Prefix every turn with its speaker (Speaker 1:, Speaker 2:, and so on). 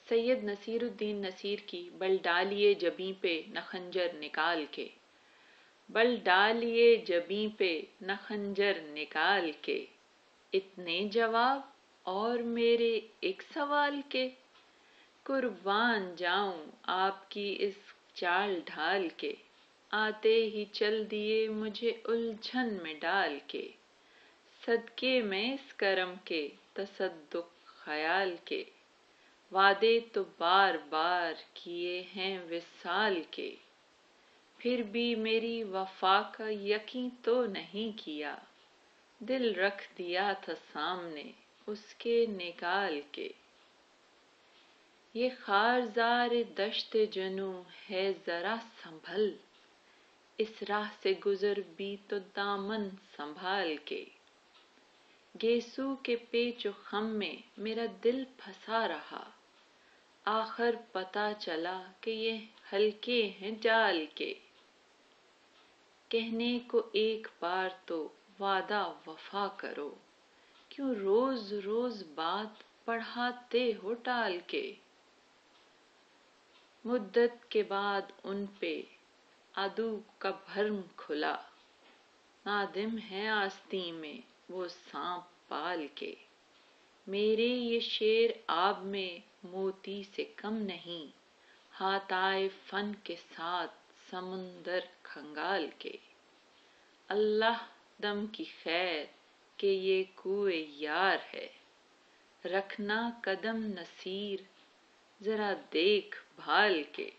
Speaker 1: سید نصیر الدین نصیر کی بل ڈالیے جبیں پہ نہ خنجر نکال کے، بل ڈالیے جبیں پہ نہ خنجر نکال کے، اتنے جواب اور میرے ایک سوال کے، قربان جاؤں آپ کی اس چال ڈھال کے، آتے ہی چل دیے مجھے الجھن میں ڈال کے، صدقے میں اس کرم کے تصدق خیال کے، وعدے تو بار بار کیے ہیں وصال کے، پھر بھی میری وفا کا یقین تو نہیں کیا، دل رکھ دیا تھا سامنے اس کے نکال کے، یہ خارزار دشت جنوں ہے ذرا سنبھل، اس راہ سے گزر بھی تو دامن سنبھال کے، گیسو کے پیچ و خم میں میرا دل پھنسا رہا، آخر پتہ چلا کہ یہ حلقے ہیں جال کے، کہنے کو ایک بار تو وعدہ وفا کرو، کیوں روز روز بات بڑھاتے ہو ٹال کے، مدت کے بعد ان پہ عدو کا بھرم کھلا، نادم ہے آستین میں وہ سانپ پال کے، میرے یہ شعر آب میں موتی سے کم نہیں، ہاتھ آئے فن کے ساتھ سمندر کھنگال کے، اللہ دم کی خیر کہ یہ کوہ یار ہے، رکھنا قدم نصیر ذرا دیکھ بھال کے۔